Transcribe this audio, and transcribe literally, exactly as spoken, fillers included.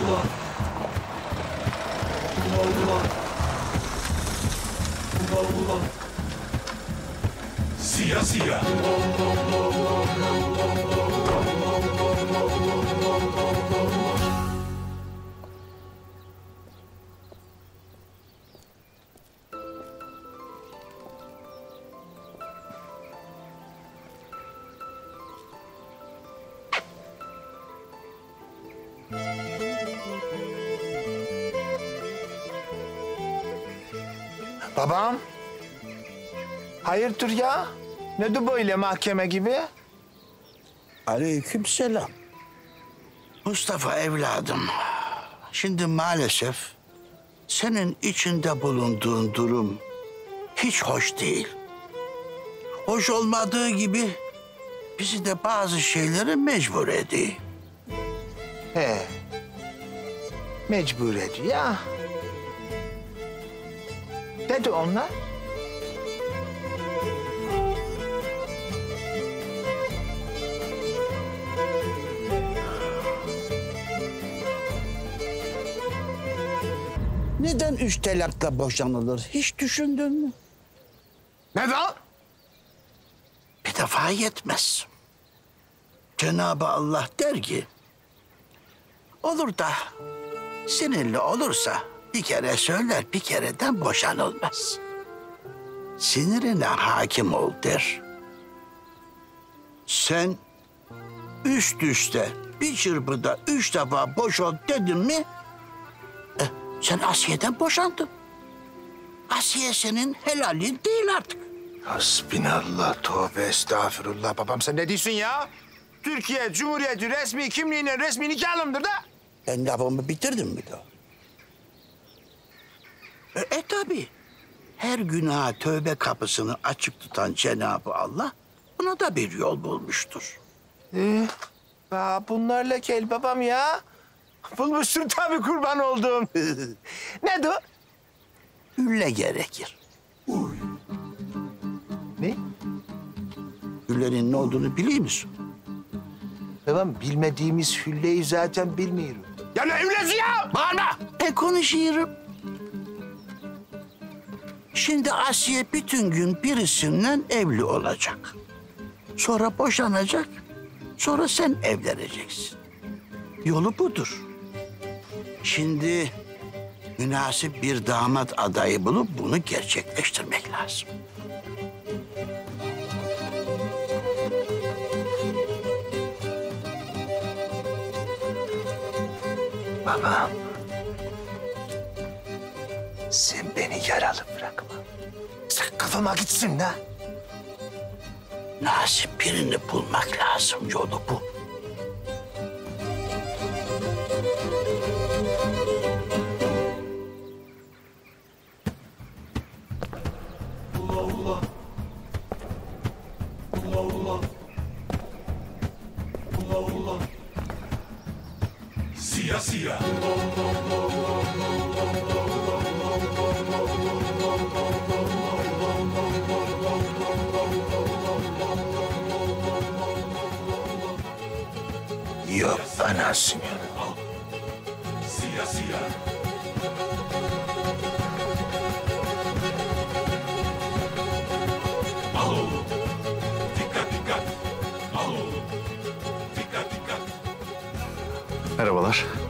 Siyah siyah. Babam. Hayırdır ya? Ne bu böyle mahkeme gibi? Aleykümselam. Mustafa evladım, şimdi maalesef senin içinde bulunduğun durum hiç hoş değil. Hoş olmadığı gibi bizi de bazı şeylere mecbur ediyor. He. Mecbur ediyor ya. Dedi onlar. Neden üç talakla boşanılır hiç düşündün mü? Neden? Bir defa yetmez. Cenab-ı Allah der ki, olur da sinirli olursa bir kere söyler, bir kereden boşanılmaz. Sinirine hakim ol der. Sen üst üste bir çırpıda üç defa boşan dedin mi, e, sen Asiye'den boşandın. Asiye senin helalin değil artık. Hasbinallah, tövbe estağfurullah. Babam sen ne diyorsun ya? Türkiye Cumhuriyeti resmi kimliğine resmi nikahımdır da. Ben lafımı bitirdim mi daha? E, e tabii. Her günaha tövbe kapısını açık tutan Cenab-ı Allah buna da bir yol bulmuştur. Ee, aa, bunlarla gel babam ya. Bulmuşsun tabii kurban olduğum. Ne o? Hülle gerekir. Ne? Hüllenin ne olduğunu biliyor musun? Babam bilmediğimiz hülleyi zaten bilmiyorum. Ya ne hüllesi ya? Bağırma! E konuşuyorum. Şimdi Asiye bütün gün birisinden evli olacak. Sonra boşanacak. Sonra sen evleneceksin. Yolu budur. Şimdi münasip bir damat adayı bulup bunu gerçekleştirmek lazım. Babam. Sen beni yaralı bırakma. Sen kafama gitsin de. Nasip birini bulmak lazım. Yolu bu. Siyah siyah. Yok anasını. Siyah siyah. Al oğlum. Dikkat dikkat. Al oğlum. Dikkat dikkat. Merhabalar.